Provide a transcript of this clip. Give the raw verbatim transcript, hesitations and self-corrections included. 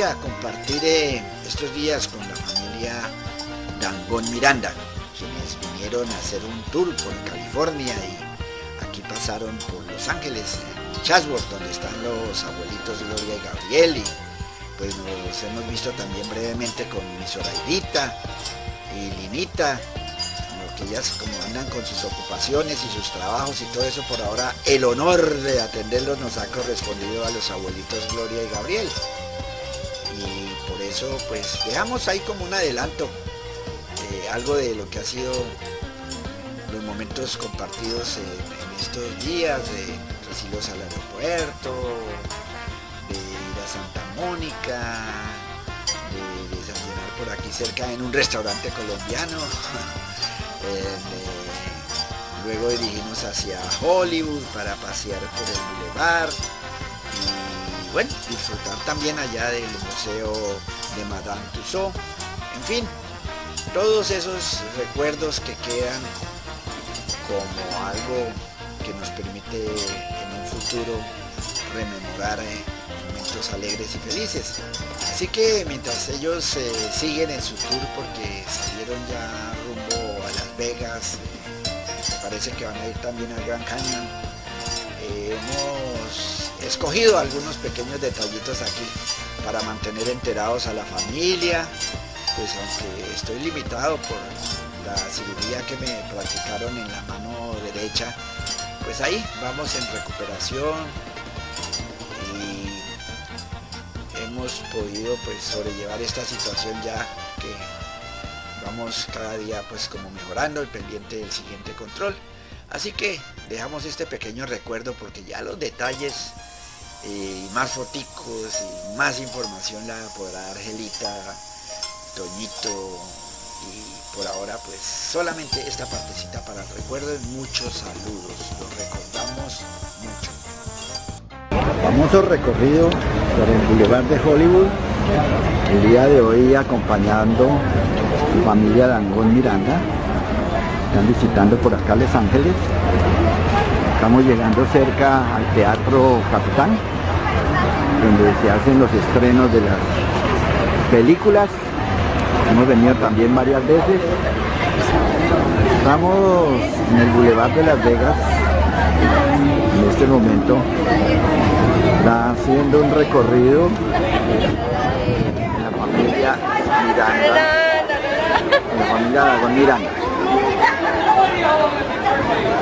a compartir eh, estos días con la familia Dangond Miranda, quienes vinieron a hacer un tour por California y aquí pasaron por Los Ángeles, en Chatsworth, donde están los abuelitos Gloria y Gabriel, y pues nos hemos visto también brevemente con mi Zoraidita y Linita, que ellas como andan con sus ocupaciones y sus trabajos y todo eso, por ahora el honor de atenderlos nos ha correspondido a los abuelitos Gloria y Gabriel, y por eso pues dejamos ahí como un adelanto eh, algo de lo que ha sido los momentos compartidos en, en estos días, de recibirlos al aeropuerto, de ir a Santa Mónica, de desayunar por aquí cerca en un restaurante colombiano. Eh, de, luego dirigimos hacia Hollywood para pasear por el Boulevard y bueno, disfrutar también allá del Museo de Madame Tussauds. En fin, todos esos recuerdos que quedan como algo que nos permite en un futuro rememorar eh, momentos alegres y felices. Así que mientras ellos eh, siguen en su tour, porque salieron ya rumbo a Las Vegas, eh, me parece que van a ir también al Grand Canyon, eh, hemos escogido algunos pequeños detallitos aquí para mantener enterados a la familia, pues aunque estoy limitado por la cirugía que me practicaron en la mano derecha, pues ahí vamos en recuperación y hemos podido pues sobrellevar esta situación, ya que vamos cada día pues como mejorando, el pendiente del siguiente control. Así que dejamos este pequeño recuerdo, porque ya los detalles y eh, más foticos y más información la podrá dar Angelita, Toñito, y por ahora pues solamente esta partecita para el recuerdo. Muchos saludos, los recordamos mucho. Famoso recorrido por el Boulevard de Hollywood, el día de hoy acompañando a la familia Dangond Miranda. Están visitando por acá Los Ángeles. Estamos llegando cerca al Teatro Capitán, donde se hacen los estrenos de las películas. Hemos venido también varias veces. Estamos en el Boulevard de Las Vegas. En este momento está haciendo un recorrido en la familia Miranda, en la familia Dangond Miranda.